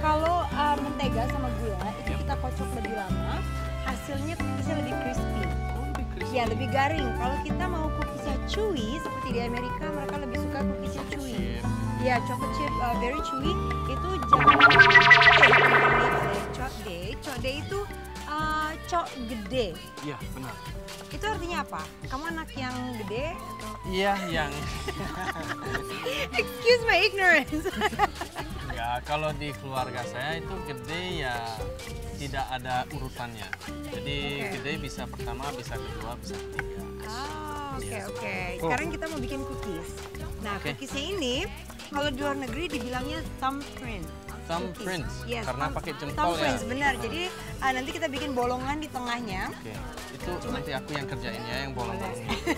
Kalau mentega sama gula itu kita kocok lebih lama, hasilnya cookiesnya lebih crispy. Ya, lebih garing. Kalau kita mau cookiesnya chewy, seperti di Amerika, mereka lebih suka cookiesnya chewy. Ya, chocolate chip very chewy. Itu jangan code itu cok gede. Iya, benar. Itu artinya apa? Kamu anak yang gede? Iya, yang... Excuse my ignorance. Ya, kalau di keluarga saya itu gede ya tidak ada urutannya. Jadi gede bisa pertama, bisa kedua, bisa ketiga. Oke. Sekarang kita mau bikin cookies. Nah, cookiesnya ini kalau di luar negeri dibilangnya thumbprint. Thumbprint, yes, karena pakai jempol ya. Thumbprints, benar. Jadi nanti kita bikin bolongan di tengahnya. Oke, itu nanti aku yang kerjain ya, yang bolong-bolong.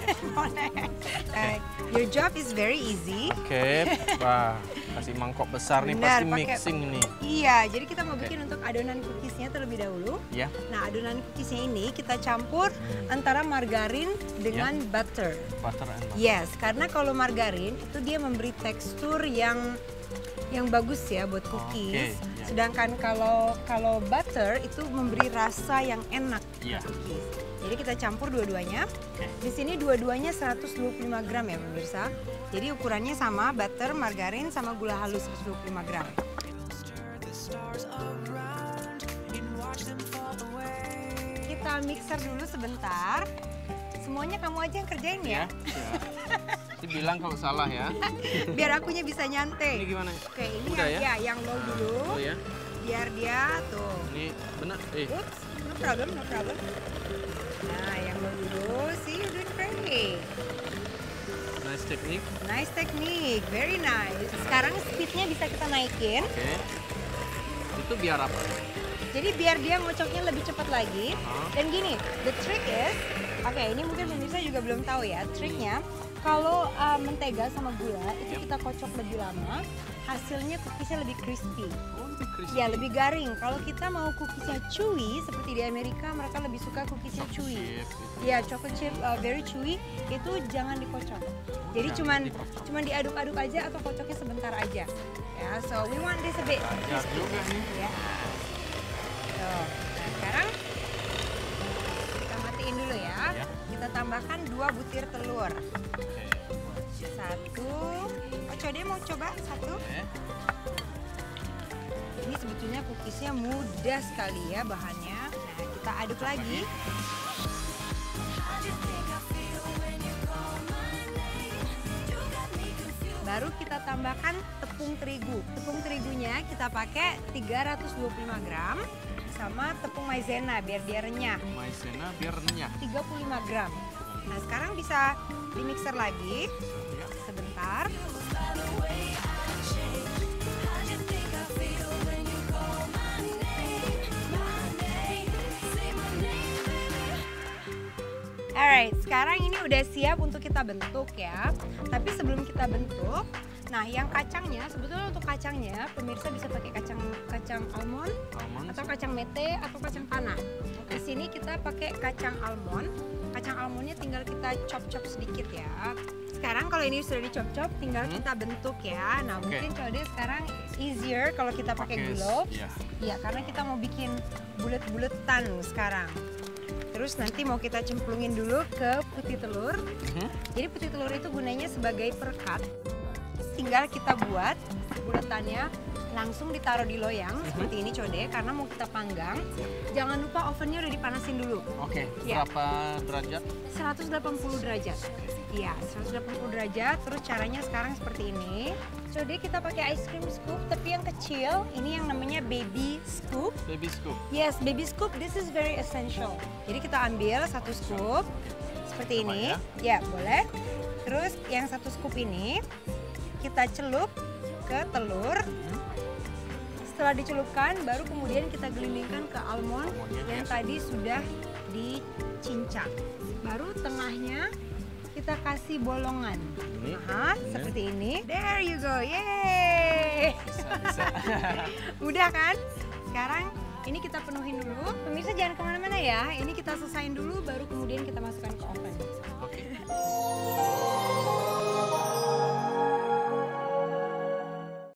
Your job is very easy. Oke, wah, kasih mangkok besar nih, Benar, pasti mixing nih. Iya, jadi kita mau bikin untuk adonan cookiesnya terlebih dahulu. Ya. Nah, adonan cookiesnya ini kita campur antara margarin dengan butter. Butter and butter. Yes, karena kalau margarin itu dia memberi tekstur yang bagus ya buat cookies. Sedangkan kalau butter itu memberi rasa yang enak buat cookies. Jadi kita campur dua-duanya. Di sini dua-duanya 125 gram ya pemirsa. Jadi ukurannya sama, butter, margarin sama gula halus 125 gram. Kita mixer dulu sebentar. Semuanya kamu aja yang kerjain ya. Nanti bilang kalau salah ya. Biar akunya bisa nyantai. Ini gimana? Oke, ini udah ya? yang low dulu. Oh ya. Biar dia tuh. Ini benar. Oops, no problem. Nah, yang low dulu. See, you doing great. Nice technique. Nice technique, very nice. Sekarang speednya bisa kita naikin. Oke. Itu biar apa? Jadi biar dia ngocoknya lebih cepat lagi. Dan gini, the trick is, ini mungkin pemirsa juga belum tahu ya, triknya kalau mentega sama gula itu kita kocok lebih lama, hasilnya cookiesnya lebih crispy. Lebih crispy. Ya, lebih garing. Kalau kita mau cookiesnya chewy, seperti di Amerika, mereka lebih suka cookiesnya chewy. Ya, chocolate chip very chewy, itu jangan dikocok. Jadi cuman diaduk-aduk aja atau kocoknya sebentar aja. Ya, so we want this a bit crispy. Juga nih. Ya. Nah, sekarang kita matiin dulu ya. Kita tambahkan 2 butir telur. Satu. Code mau coba satu? Ini sebetulnya cookiesnya mudah sekali ya bahannya. Nah, kita aduk lagi. Baru kita tambahkan tepung terigu. Tepung terigunya kita pakai 325 gram sama tepung maizena biar dia renyah. Maizena biar renyah. 35 gram. Nah, sekarang bisa dimixer lagi. Sebentar. Alright, sekarang ini udah siap untuk kita bentuk ya. Tapi sebelum kita bentuk, nah yang kacangnya, sebetulnya untuk kacangnya pemirsa bisa pakai kacang almond atau kacang mete atau kacang tanah. Di sini kita pakai kacang almond. Kacang almondnya tinggal kita chop-chop sedikit ya. Sekarang kalau ini sudah dicop-chop, tinggal kita bentuk ya. Nah mungkin Code sekarang easier kalau kita pakai gloves. Ya, karena kita mau bikin bulet-buletan sekarang. Terus nanti mau kita cemplungin dulu ke putih telur. Jadi putih telur itu gunanya sebagai perekat. Tinggal kita buat buletannya, langsung ditaruh di loyang seperti ini Code, karena mau kita panggang. Jangan lupa ovennya udah dipanasin dulu. Berapa derajat? 180 derajat. Iya, 180 derajat. Terus caranya sekarang seperti ini. Code kita pakai ice cream scoop, tapi yang kecil. Ini yang namanya baby scoop. Baby scoop. Yes, baby scoop. This is very essential. Jadi kita ambil 1 scoop seperti ini. Ya, boleh. Terus yang 1 scoop ini kita celup ke telur. Setelah dicelupkan, baru kemudian kita gelindingkan ke almond yang tadi sudah dicincang. Baru tengahnya kita kasih bolongan. Seperti ini. There you go. Yeay. Bisa. Mudah kan? Sekarang ini kita penuhin dulu. Pemirsa jangan kemana-mana ya. Ini kita selesain dulu, baru kemudian kita masukkan ke oven.